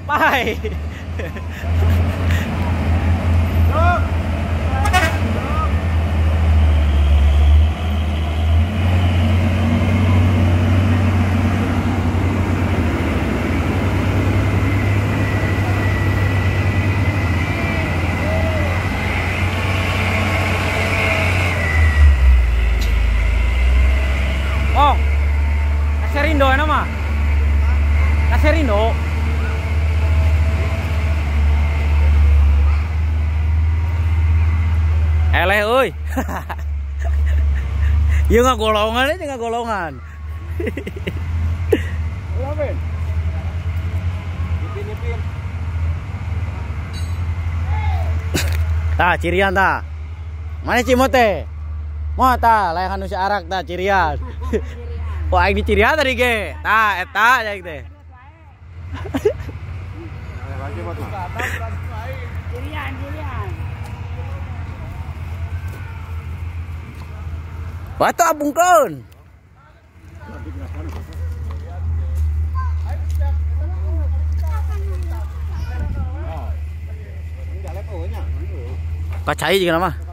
Pai. Oh, Naserindo ano mah? Naserindo. Eleh euy. Ieu ngagolongan aja ngagolongan. Lawen. Nipin. Tah cirian tah. Mana Cimote? Moh tah layangan nu si arak tah cirian. Wah aing di cirian tadi ge. Tah eta ya teh. Cirian. Wah tuh abungkeun. Kacai juga mah.